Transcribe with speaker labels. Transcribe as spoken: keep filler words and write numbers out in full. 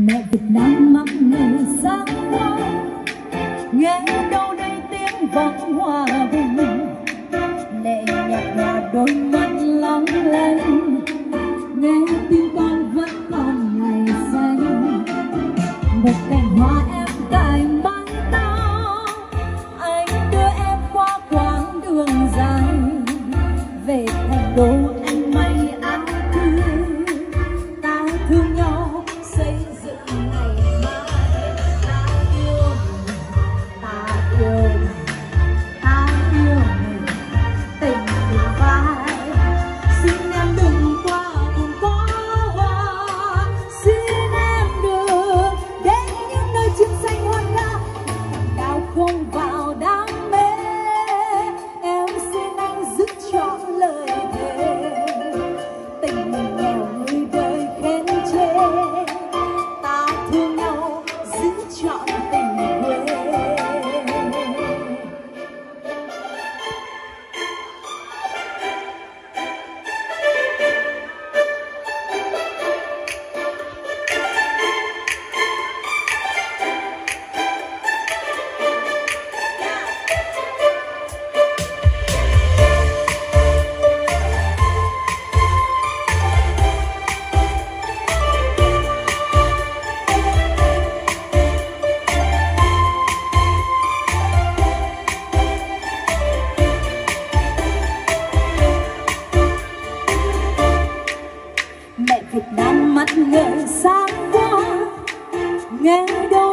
Speaker 1: Mẹ Việt Nam mắt người sáng hoa, nghe đâu đây tiếng vọng hòa bình, lệ nhạt nhòa đôi mắt lóng lánh, nghe tim con vẫn còn ngày xanh. Một cành hoa em cài mái tóc, anh đưa em qua quãng đường dài, về thành đô anh may áo tươi, ta thương nhau xây dựng ngày mai. Ta yêu mình, ta yêu mình, ta yêu mình, tình từ vai. Xin em đừng qua cùng có hoa, xin em đừng đến những nơi chim xanh hoa lá, đào không vào đam mê. Em xin anh giữ trọn lời thề, tình nghèo người đời khen chê, ta thương nhau giữ trọn tình quê. Mẹ Việt Nam mắt ngời sáng qua, nghe đâu